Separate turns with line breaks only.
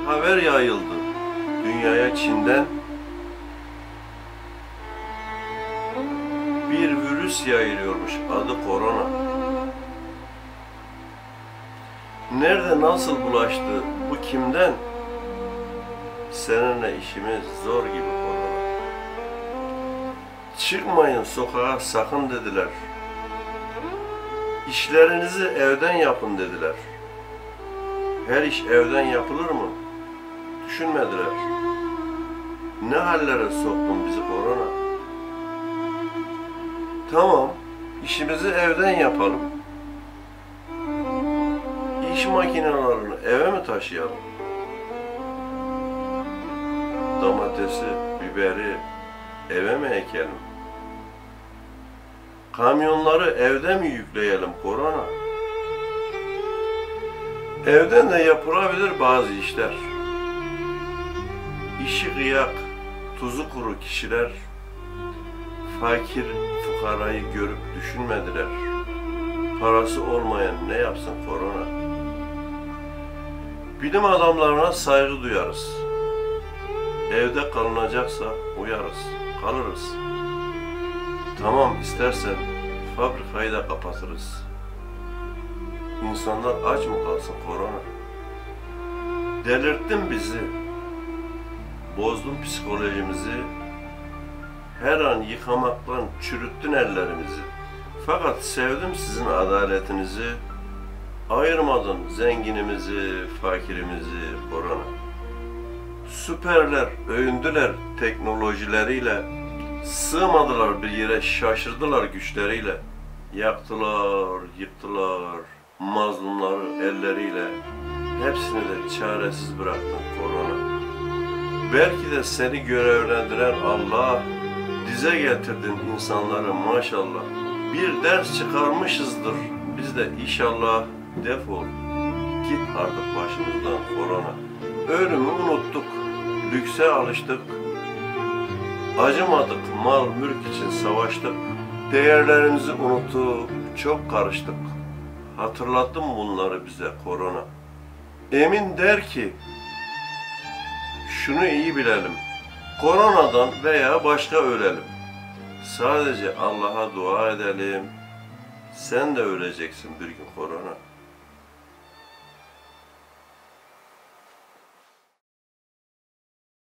haber yayıldı dünyaya Çin'den. Bir virüs yayılıyormuş, adı korona. Nerede, nasıl bulaştı, bu kimden? Seninle işimiz zor gibi korona. Çıkmayın sokağa sakın dediler. İşlerinizi evden yapın dediler. Her iş evden yapılır mı? Düşünmediler. Ne hallere soktun bizi korona? Tamam, işimizi evden yapalım. İş makinelerini eve mi taşıyalım? Domatesi, biberi eve mi ekelim? Kamyonları evde mi yükleyelim korona? Evden de yapılabilir bazı işler. İşi kıyak, tuzu kuru kişiler fakir fukarayı görüp düşünmediler. Parası olmayan ne yapsın korona? Bilim adamlarına saygı duyarız. Evde kalınacaksa uyarız, kalırız. Tamam, istersen fabrikayı da kapatırız. İnsanlar aç mı kalsın korona? Delirttin bizi, bozdun psikolojimizi, her an yıkamaktan çürüttün ellerimizi. Fakat sevdim sizin adaletinizi, ayırmadın zenginimizi, fakirimizi korona. Süperler, övündüler teknolojileriyle, sığmadılar bir yere, şaşırdılar güçleriyle. Yaktılar, yıktılar mazlumları elleriyle, hepsini de çaresiz bıraktın korona. Belki de seni görevlendiren Allah, dize getirdin insanları maşallah. Bir ders çıkarmışızdır biz de inşallah, defol. Git artık başımızdan korona. Ölümü unuttuk, lükse alıştık. Acımadık, mal mülk için savaştık. Değerlerimizi unutup çok karıştık. Hatırlattın mı bunları bize korona? Emin der ki, şunu iyi bilelim. Koronadan veya başka ölelim. Sadece Allah'a dua edelim. Sen de öleceksin bir gün korona.